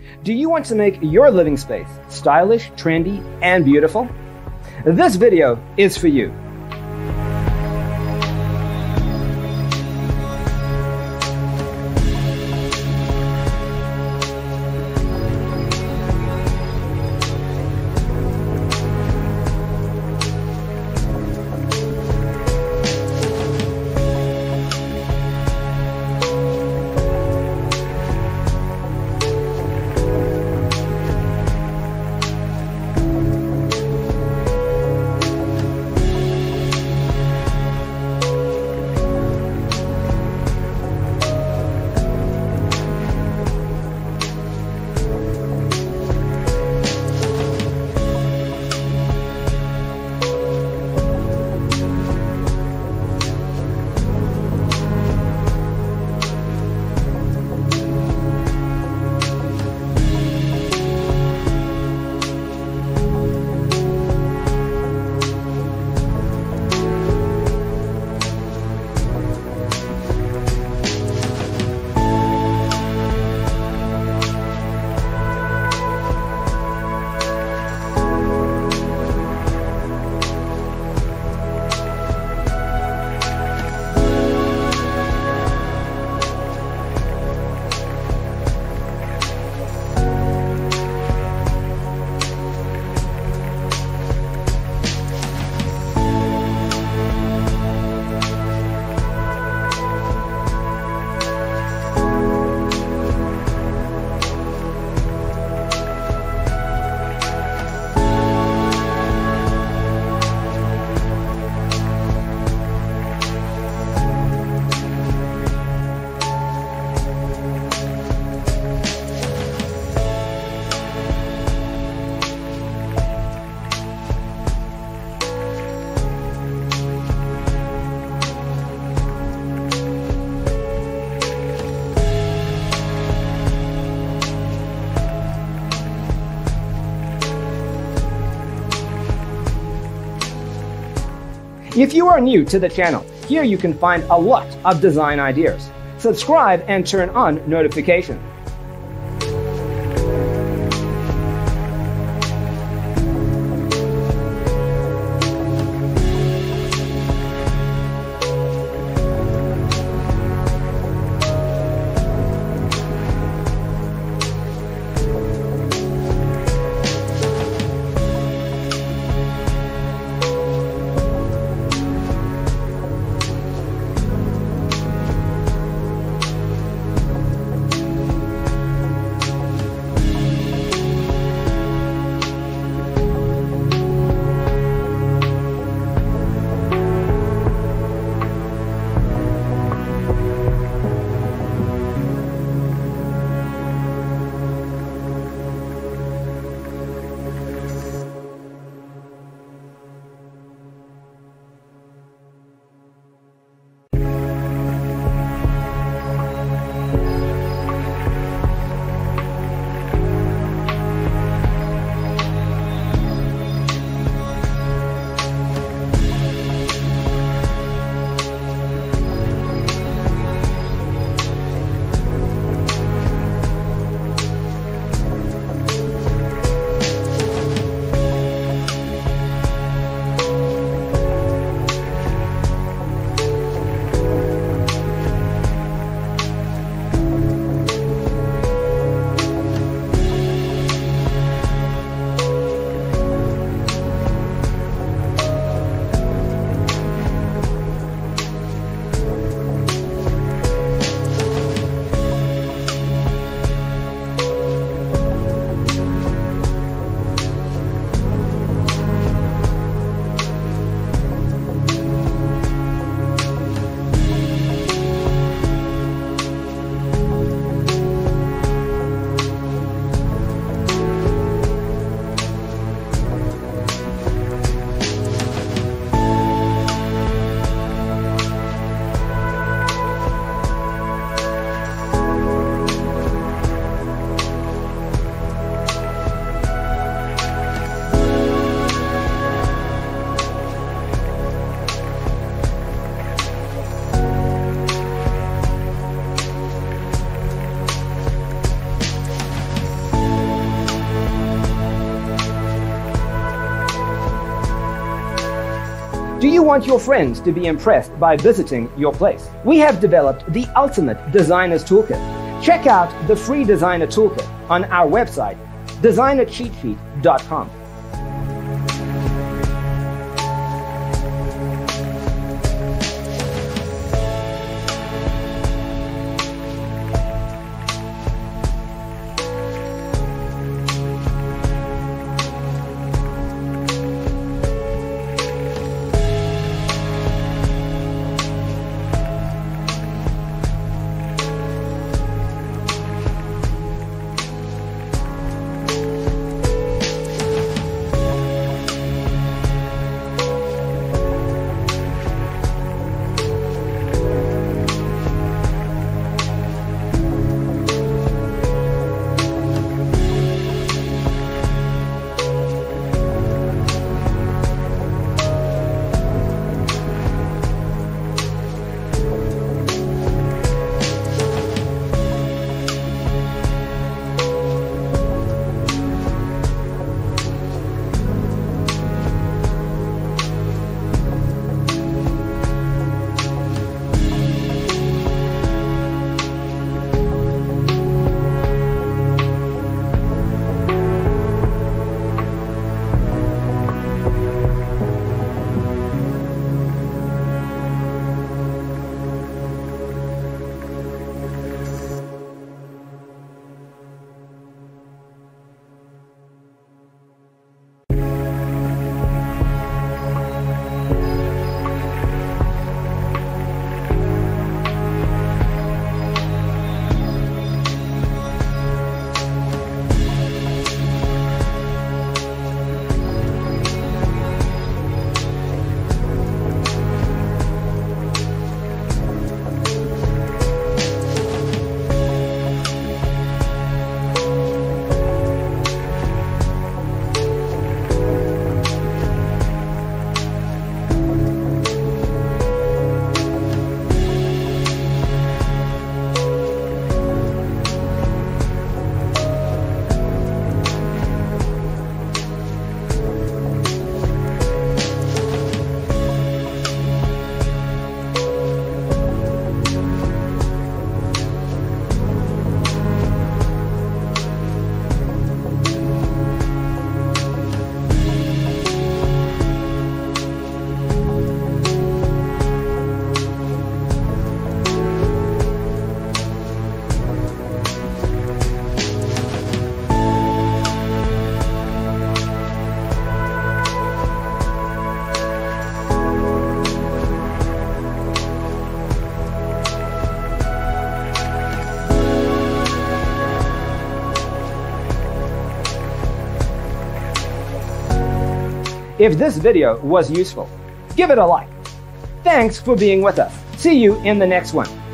Do you want to make your living space stylish, trendy, and beautiful? This video is for you. If you are new to the channel, here you can find a lot of design ideas. Subscribe and turn on notifications. Do you want your friends to be impressed by visiting your place? We have developed the ultimate designer's toolkit. Check out the free designer toolkit on our website, designercheatsheet.com. If this video was useful, give it a like. Thanks for being with us. See you in the next one.